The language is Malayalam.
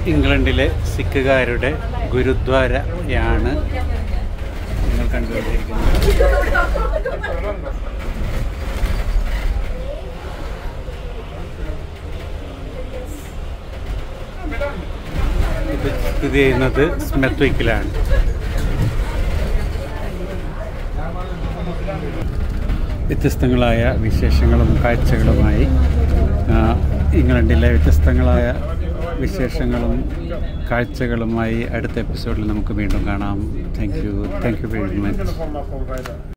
ഇംഗ്ലണ്ടിലെ സിഖുകാരുടെ ഗുരുദ്വാരയാണ് നിങ്ങൾ കണ്ടുകൊണ്ടിരിക്കുന്നത്. ഇത് സ്ഥിതി ചെയ്യുന്നത് സ്മെത്വിക്കിലാണ്. വ്യത്യസ്തങ്ങളായ വിശേഷങ്ങളും കാഴ്ചകളുമായി ഇംഗ്ലണ്ടിലെ വ്യത്യസ്തങ്ങളായ വിശേഷങ്ങളും കാഴ്ചകളുമായി അടുത്ത എപ്പിസോഡിൽ നമുക്ക് വീണ്ടും കാണാം. Thank you very much.